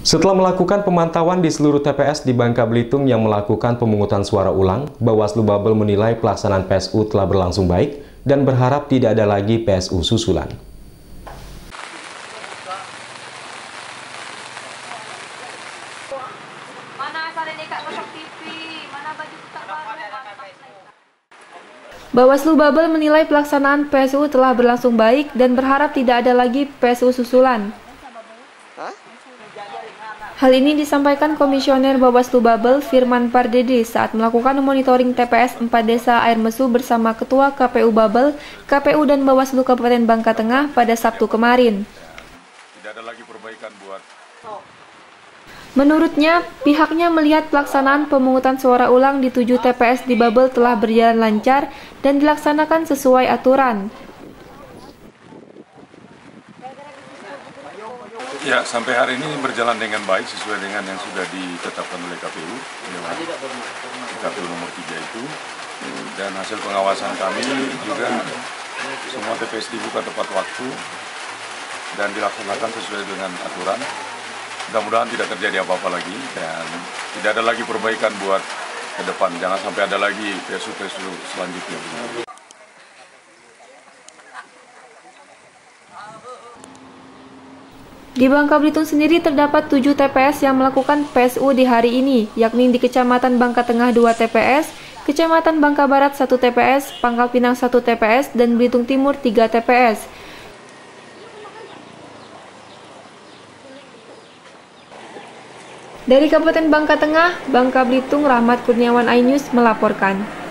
Setelah melakukan pemantauan di seluruh TPS di Bangka Belitung yang melakukan pemungutan suara ulang, Bawaslu Babel menilai pelaksanaan PSU telah berlangsung baik dan berharap tidak ada lagi PSU susulan. Bawaslu Babel menilai pelaksanaan PSU telah berlangsung baik dan berharap tidak ada lagi PSU susulan. Hal ini disampaikan Komisioner Bawaslu Babel Firman Pardede saat melakukan monitoring TPS 4 Desa Air Mesu bersama Ketua KPU Babel, KPU dan Bawaslu Kabupaten Bangka Tengah pada Sabtu kemarin. Tidak ada lagi perbaikan buat. Menurutnya, pihaknya melihat pelaksanaan pemungutan suara ulang di 7 TPS di Babel telah berjalan lancar dan dilaksanakan sesuai aturan. Ya, sampai hari ini berjalan dengan baik sesuai dengan yang sudah ditetapkan oleh KPU, KPU nomor 3 itu. Dan hasil pengawasan kami juga semua TPS dibuka tepat waktu dan dilaksanakan sesuai dengan aturan. Mudah-mudahan tidak terjadi apa-apa lagi dan tidak ada lagi perbaikan buat ke depan. Jangan sampai ada lagi PSU selanjutnya. Di Bangka Belitung sendiri terdapat 7 TPS yang melakukan PSU di hari ini, yakni di Kecamatan Bangka Tengah 2 TPS, Kecamatan Bangka Barat 1 TPS, Pangkal Pinang 1 TPS, dan Belitung Timur 3 TPS. Dari Kabupaten Bangka Tengah, Bangka Belitung, Rahmat Kurniawan, iNews melaporkan.